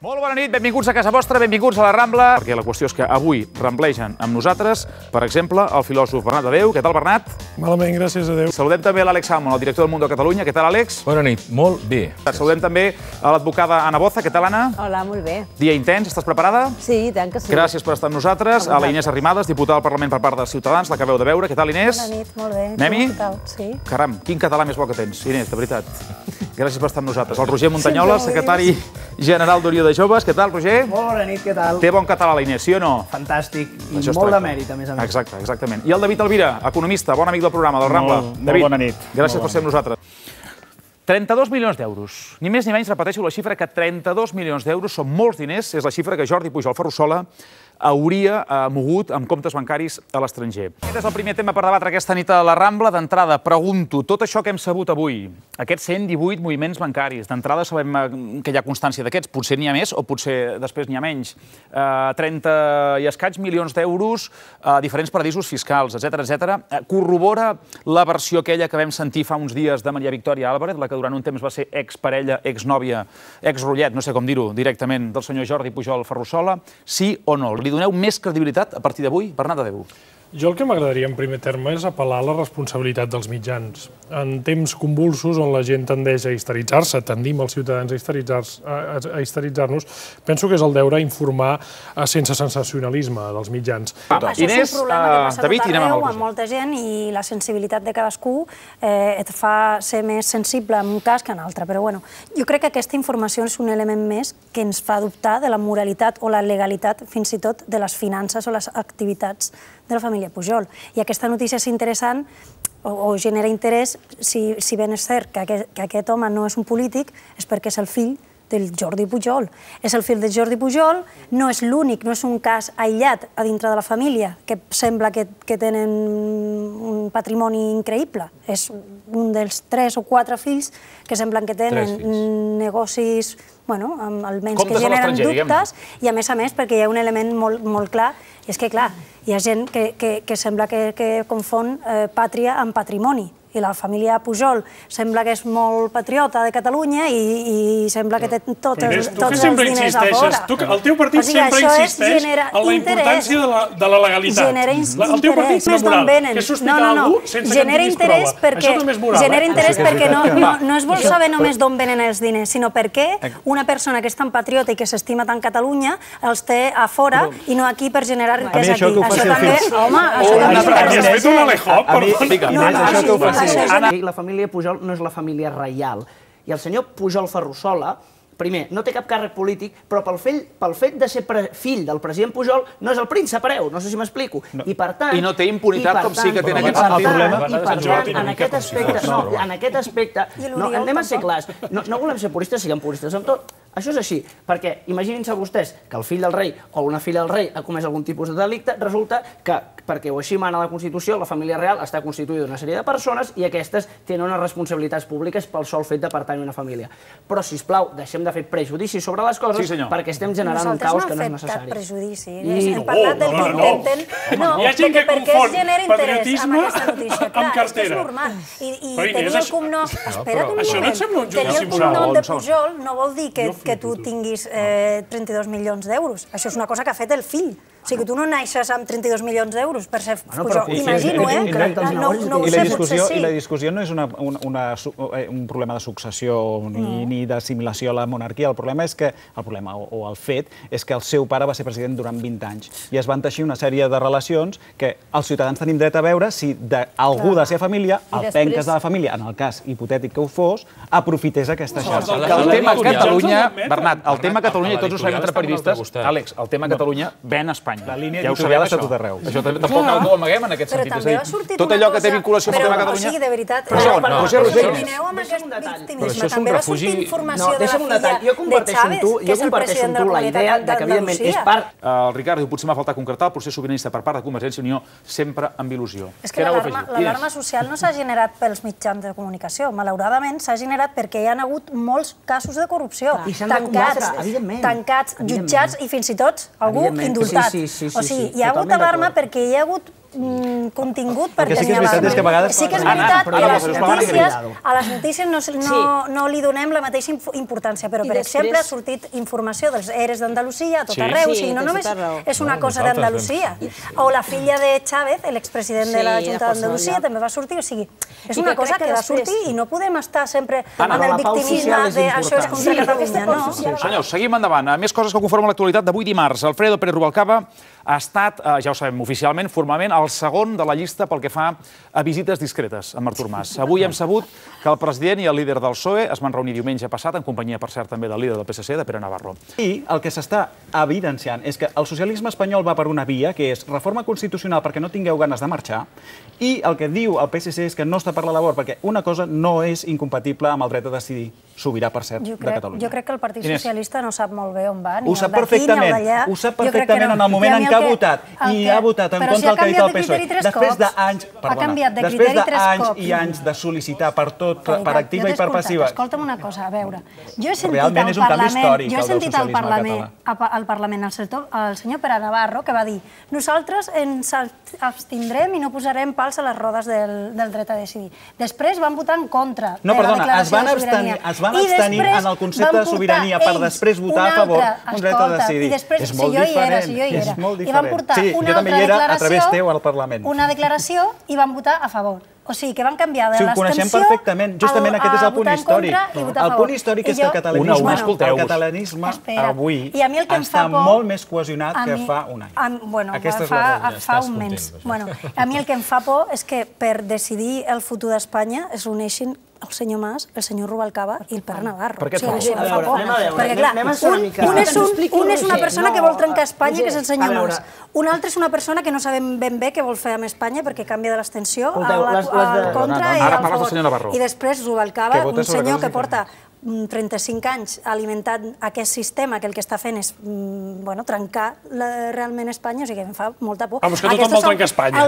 Molt bona nit, benvinguts a casa vostra, benvinguts a la Rambla, perquè la qüestió és que avui ramblegen amb nosaltres, per exemple, el filòsof Bernat Adeu. Què tal, Bernat? Malament, gràcies a Déu. Saludem també l'Àlex Salmon, el director del Mundo Catalunya. Què tal, Àlex? Bona nit, molt bé. Saludem també a l'advocada Anna Boza. Què tal, Anna? Hola, molt bé. Dia intens, estàs preparada? Sí, i tant que sí. Gràcies per estar amb nosaltres. A la Inés Arrimadas, diputada del Parlament per part de Ciutadans, l'acabeu de veure. Què tal, Inés? Bona nit, molt bé. Anem-hi? Què tal? Sí. Caram, quin català més bo que tens, Inés, de veritat. Gràcies per estar amb nosaltres. El Roger Muntanyola, secretari general d'Unió de Joves. Què tal, Roger? Molt bona nit, què tal? Té bon català, la Inés, sí o no? Fantàstic, i Això es molt de tracta. mèrit, a més a més. Exacte, exactament. I el David Alvira, economista, bon amic del programa, del Rambla. Molt bona nit. Gràcies per ser amb nosaltres. 32 milions d'euros. Ni més ni menys, repeteixo la xifra, que 32 milions d'euros són molts diners. És la xifra que Jordi Pujol Ferrusola hauria mogut amb comptes bancaris a l'estranger. Aquest és el primer tema per debatre aquesta nit a la Rambla. D'entrada, pregunto, tot això que hem sabut avui, aquests 118 moviments bancaris, d'entrada sabem que hi ha constància d'aquests, potser n'hi ha més o potser després n'hi ha menys. 30 i escaig milions d'euros a diferents paradisos fiscals, etc. Corrobora la versió aquella que vam sentir fa uns dies de Maria Victòria Álvarez, la que durant un temps va ser exparella, exnòvia, exrotllet, no sé com dir-ho directament, del senyor Jordi Pujol Ferrusola, sí o no? Li doneu més credibilitat a partir d'avui? Bernat Adeu. Jo el que m'agradaria en primer terme és apel·lar a la responsabilitat dels mitjans. En temps convulsos on la gent tendeix a histeritzar-se, tendim els ciutadans a histeritzar-nos, penso que és el deure informar sense sensacionalisme dels mitjans. Això és un problema que passa tot arreu amb molta gent i la sensibilitat de cadascú et fa ser més sensible en un cas que en altre. Però bueno, jo crec que aquesta informació és un element més que ens fa dubtar de la moralitat o la legalitat, fins i tot, de les finances o les activitats de la família Pujol. I aquesta notícia és interessant o genera interès si ben és cert que aquest home no és un polític, és perquè és el fill del Jordi Pujol. És el fill del Jordi Pujol, no és l'únic, no és un cas aïllat a dintre de la família, que sembla que tenen un patrimoni increïble. És un dels 3 o 4 fills que semblen que tenen negocis, bueno, almenys que generen dubtes, i a més perquè hi ha un element molt clar, i és que, clar, hi ha gent que sembla que confon pàtria amb patrimoni. I la família Pujol sembla que és molt patriota de Catalunya i sembla que té tots els diners a fora. El teu partit sempre insisteix en la importància de la legalitat. Genera interès. Genera interès perquè no es vol saber només d'on venen els diners, sinó perquè una persona que és tan patriota i que s'estima tant Catalunya els té a fora i no aquí per generar riquesa aquí. Això també, home, això també La família Pujol no és la família reial. I el senyor Pujol Ferrusola, primer, no té cap càrrec polític, però pel fet de ser fill del president Pujol no és el príncep hereu, no sé si m'explico. I per tant... I no té impunitat com sí que té en aquest sentit. I per tant, en aquest aspecte, anem a ser clars, no volem ser puristes, siguem puristes amb tot. Això és així, perquè imaginin-se vostès que el fill del rei o una filla del rei ha comès algun tipus de delicte, resulta que, perquè així mana la Constitució, la família real està constituïda d'una sèrie de persones i aquestes tenen unes responsabilitats públiques pel sol fet de pertànyer a una família. Però, sisplau, deixem de fer prejudicis sobre les coses perquè estem generant un caos que no és necessari. Nosaltres no hem fet cap prejudici. Hem parlat del que intenten... Hi ha gent que confon patriotisme amb cartera. És normal. I tenir el cognom... Espera't un moment. Tenir el cognom de Pujol no vol dir que tu tinguis 32 milions d'euros. Això és una cosa que ha fet el fill. O sigui, tu no naixes amb 32 milions d'euros per ser Pujol. Imagino, no ho sé, potser sí. I la discussió no és un problema de successió ni d'assimilació a la monarquia. El problema és que, el fet, és que el seu pare va ser president durant 20 anys i es van teixir una sèrie de relacions que els ciutadans tenim dret a veure si algú de la seva família, el penques de la família, en el cas hipotètic que ho fos, aprofités aquesta xarxa. El tema Catalunya, Bernat, el tema Catalunya, i tots ho sabem entre periodistes, Àlex, el tema Catalunya ven a Espanya. Ja ho sabeu, això. Això tampoc no ho amaguem en aquest sentit. És a dir, tot allò que té vinculació amb el tema Catalunya... O sigui, de veritat, continueu amb aquest victimisme. També va sortir informació de la filla de Chávez, que és el president de la Comunitat d'Andalusia. El Ricard diu, potser m'ha faltat concretar el procés sobiranista per part de Convergència i Unió sempre amb il·lusió. És que l'alarma social no s'ha generat pels mitjans de comunicació. Malauradament s'ha generat perquè hi ha hagut molts casos de corrupció. Tancats, jutjats i fins i tot algú indultat. O sigui, hi ha hagut alarma perquè hi ha hagut contingut per El que sí que és tenir veritat és que a vegades... Sí que és veritat que a les notícies no li donem la mateixa importància, però, per exemple, ha sortit informació dels EREs d'Andalusia a tot arreu, o sigui, no només és una cosa d'Andalusia. O la filla de Chávez, l'expresident de la Junta d'Andalusia, també va sortir, o sigui, és una cosa que va sortir i no podem estar sempre amb el victimisme d'això és contra Catalunya, no? Senyors, seguim endavant. Més coses que conformen l'actualitat d'avui dimarts. Alfredo Pérez Rubalcaba ha estat, ja ho sabem oficialment, formalment, el segon de la llista pel que fa a visites discretes amb Artur Mas. Avui hem sabut que el president i el líder del PSOE es van reunir diumenge passat, en companyia, per cert, també del líder del PSC, de Pere Navarro. I el que s'està evidenciant és que el socialisme espanyol va per una via, que és reforma constitucional perquè no tingueu ganes de marxar, i el que diu el PSC és que no està per la labor, perquè una cosa no és incompatible amb el dret a decidir, sobirà, per cert, de Catalunya. Jo crec que el Partit Socialista no sap molt bé on va, ni ho sap perfectament en el moment en què ha votat, i ha votat en contra del que ha dit el PSOE. Després d'anys i anys de sol·licitar per tot, per activa i per passiva. Escolta'm una cosa, a veure, jo he sentit al Parlament el senyor Pere Navarro que va dir nosaltres ens abstindrem i no posarem pals a les rodes del dret a decidir. Després van votar en contra de la declaració de sobirania. Es van abstenir en el concepte de sobirania per després votar a favor d'un dret a decidir. És molt diferent. És molt diferent. Sí, jo també hi era a través teu al Parlament. Una declaració i van votar a favor. O sigui, que van canviar de l'abstenció a votar en contra i votar a favor. Ho coneixem perfectament. Justament aquest és el punt històric. El punt històric és que el catalanisme avui està molt més cohesionat que fa un any. Bueno, fa un mes. A mi el que em fa por és que per decidir el futur d'Espanya es reuneixin el senyor Mas, el senyor Rubalcaba i el Pere Navarro. Per què et fa por? Perquè, clar, un és una persona que vol trencar Espanya, que és el senyor Mas. Un altre és una persona que no sabem ben bé què vol fer amb Espanya perquè canvia de l'abstenció al contra i al favor. I després Rubalcaba, un senyor que porta 35 anys alimentant aquest sistema que el que està fent és trencar realment Espanya, o sigui que em fa molta por. Vamos, que tothom vol trencar Espanya.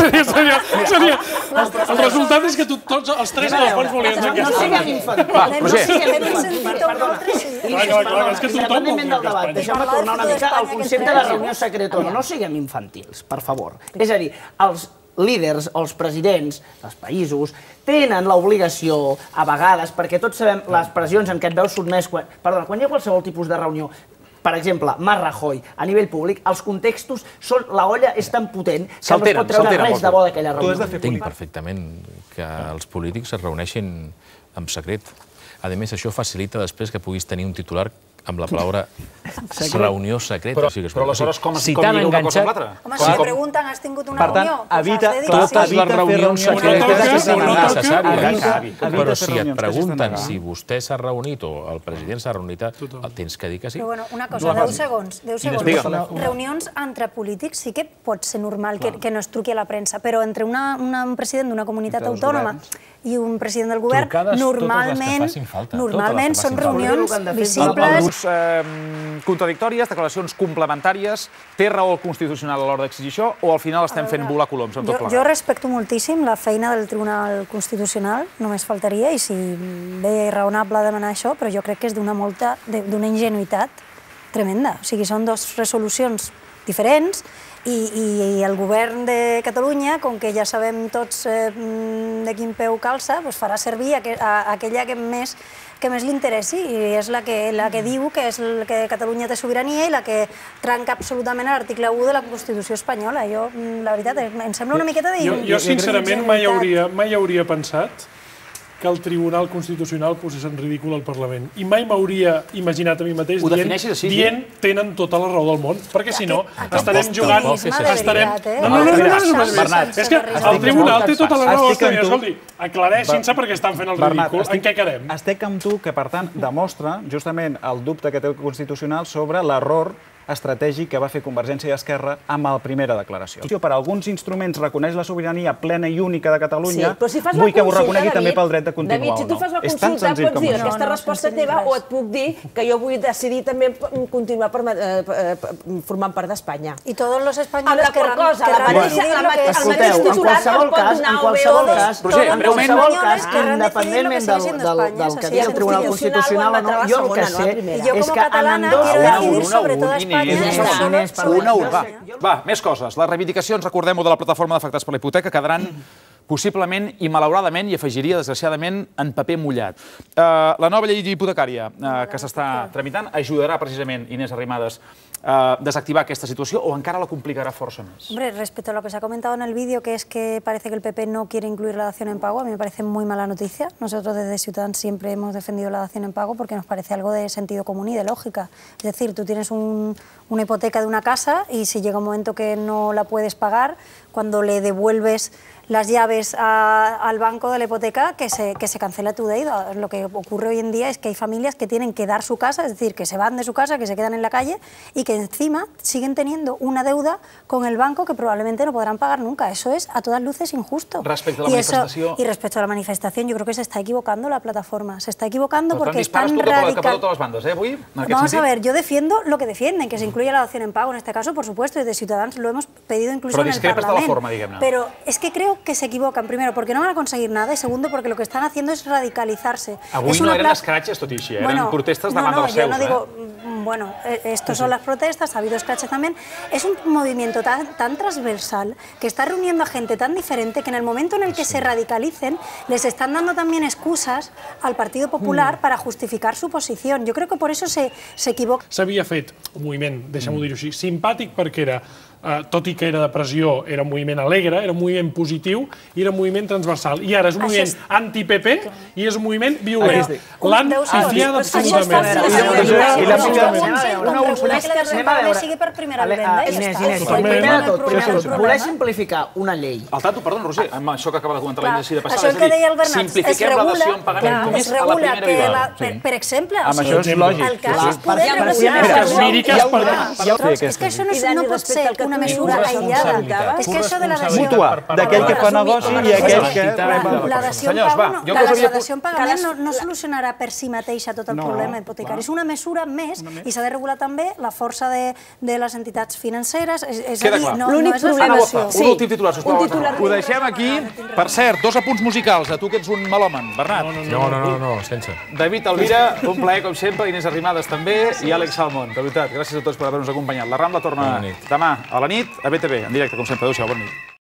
El resultat és que tots els tres en el fons volien trencar Espanya. No siguem infantils. Independentment del debat, deixeu-me tornar una mica al concepte de reunió secretona. No siguem infantils, per favor. És a dir, els líders, els presidents dels països, tenen l'obligació, a vegades, perquè tots sabem les pressions en què et veus sotmès, quan hi ha qualsevol tipus de reunió, per exemple, Mas Rajoy, a nivell públic, els contextos són... La olla és tan potent que no es pot treure res de bo d'aquella reunió. Entenc perfectament que els polítics es reuneixin en secret. A més, això facilita després que puguis tenir un titular amb la paraula reunió secreta. Però aleshores com lliga una cosa amb l'altra? Home, si pregunten, has tingut una reunió? Evita totes les reunions secretes que siguin necessàries. Però si et pregunten si vostè s'ha reunit o el president s'ha reunit, tens que dir que sí. Però una cosa, 10 segons. Reunions entre polítics sí que pot ser normal que no es truqui a la premsa, però entre un president d'una comunitat autònoma i un president del govern, normalment són reunions visibles. Contradictòries, declaracions complementàries, té raó el Constitucional a l'hora d'exigir això o al final estem fent volar coloms amb tot plegat? Jo respecto moltíssim la feina del Tribunal Constitucional, només faltaria, i si bé raonable demanar això, però jo crec que és d'una ingenuïtat tremenda. O sigui, són dues resolucions diferents i el govern de Catalunya, com que ja sabem tots de quin peu calça, farà servir aquella que més li interessi, i és la que diu que Catalunya té sobirania i la que trenca absolutament l'article 1 de la Constitució espanyola. Jo, la veritat, em sembla una miqueta d'ingenuïtat. Jo, sincerament, mai hauria pensat que el Tribunal Constitucional posés en ridícul el Parlament. I mai m'hauria imaginat a mi mateix dient tenen tota la raó del món, perquè si no estarem jugant... És que el Tribunal té tota la raó. Escolti, aclareixin-se perquè estan fent el ridícul. En què quedem? Estic amb tu que, per tant, demostra justament el dubte que té el Constitucional sobre l'error estratègic que va fer Convergència i Esquerra amb la primera declaració. Per alguns instruments reconeix la sobirania plena i única de Catalunya, vull que ho reconegui també pel dret de continuar o no. David, si tu fas la consulta, pots dir aquesta resposta teva o et puc dir que jo vull decidir també continuar formant part d'Espanya. I tots els espanyols que el mateix titular el pot donar o bé o bé. En qualsevol cas, independentment del que digui el Tribunal Constitucional o no, jo el que sé és que en ambdós casos Una, va. Va, més coses. Les reivindicacions, recordem-ho, de la plataforma d'afectats per la hipoteca quedaran possiblement i malauradament, i afegiria, desgraciadament, en paper mullat. La nova llei hipotecària que s'està tramitant ajudarà precisament, Inés Arrimadas, a desactivar esta situación o encara la complicará força más? Hombre, respecto a lo que se ha comentado en el vídeo, que es que parece que el PP no quiere incluir la dación en pago, a mí me parece muy mala noticia. Nosotros desde Ciudadanos siempre hemos defendido la dación en pago porque nos parece algo de sentido común y de lógica. Es decir, tú tienes una hipoteca de una casa y si llega un momento que no la puedes pagar, cuando le devuelves las llaves al banco de la hipoteca, que se cancela tu deuda. Lo que ocurre hoy en día es que hay familias que tienen que dar su casa, es decir, que se van de su casa, que se quedan en la calle y que encima siguen teniendo una deuda con el banco que probablemente no podrán pagar nunca. Eso es a todas luces injusto. Respecto a la manifestación... Y respecto a la manifestación, yo creo que se está equivocando la plataforma. Se está equivocando porque están radical... cap a totes les bandes, avui? Vamos a ver, yo defiendo lo que defienden, que se incluya la dación en pago. En este caso, por supuesto, desde Ciudadanos lo hemos pedido incluso en el Parlamento. Però discrepes de la forma, diguem-ne. Pero es que creo que se equivocan, primero, porque no van a conseguir nada, y segundo, porque lo que están haciendo es radicalizarse. Avui no eren escratxes, tot i així, eren protestes davant dels seus. Yo no digo, bueno, estos son las protestas, ha habido escraches también. Es un movimiento tan transversal que está reuniendo a gente tan diferente que en el momento en el que se radicalicen les están dando también excusas al Partido Popular para justificar su posición. Yo creo que por eso se equivoca. S'havia fet un moviment, deixem-ho dir-ho així, simpàtic perquè era, tot i que era de pressió, era un moviment alegre, era un moviment positiu i era un moviment transversal. I ara és un moviment anti-PP i és un moviment violent. L'han atiat absolutament. Inés, voler simplificar una llei... Al tanto, perdó, Roger, amb això que acaba de comentar la Inés de passada, això que deia el Bernat, simplifiquem la dació en pagament només a la primera vivada. Per exemple, amb això és lògic. el cas és poder és que això no pot ser una mesura aïllada. És que això de la dació... Mútua, d'aquell que fa negoci i aquell que... La dació en pagament no solucionarà per si mateixa tot el problema hipotecari. És una mesura més i s'ha de regular també la força de les entitats financeres. Queda clar. L'únic problema... Un últim titular, sisplau. Ho deixem aquí. Per cert, 2 apunts musicals. Tu que ets un melòman, Bernat. No, sense. David Alvira, un plaer com sempre, Inés Arrimadas també i Àlex Salmón. De veritat, gràcies a tots per haver-nos acompanyat. La Rambla torna demà a la nit a BTV, en directe, com sempre. Adéu-siau, bona nit.